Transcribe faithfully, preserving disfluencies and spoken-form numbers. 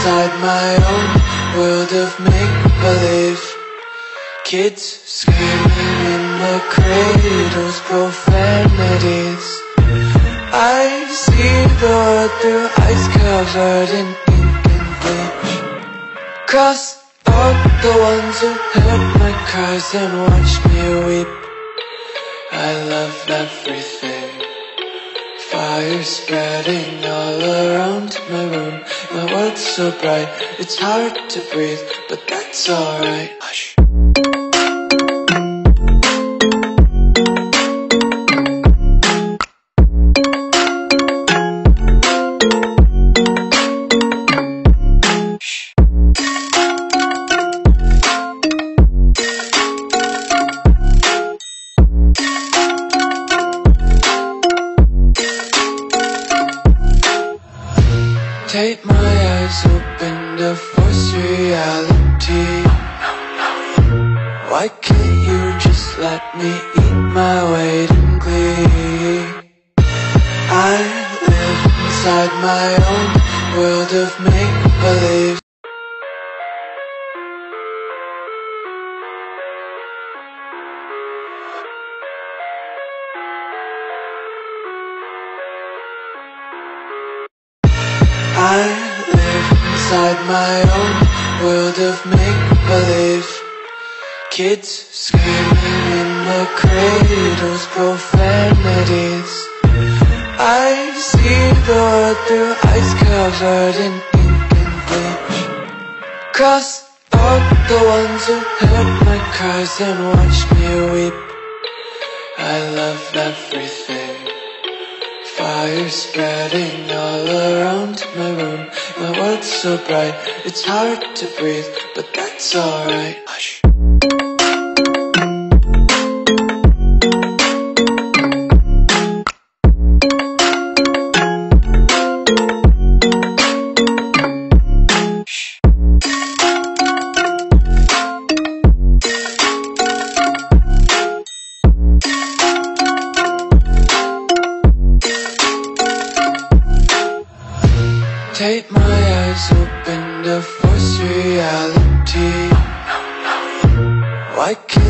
inside my own world of make-believe. Kids screaming in the cradles, profanities. I see the world through eyes covered in ink and bleach. Cross out the ones who heard my cries and watched me weep. I love everything. Fire spreading all around my room. My world's so bright, it's hard to breathe, but that's alright. Hush. Take my eyes open to force reality. Why can't you just let me eat my weight in glee? I live inside my own world of make-believe. I live inside my own world of make-believe. Kids screaming in the cradles, profanities. I see the world through eyes covered in ink and bleach. Cross out the ones who heard my cries and watched me weep. I love everything. Fire spreading all around my room. My world's so bright, it's hard to breathe, but that's alright. Hush. Take my eyes open to force reality. Why can't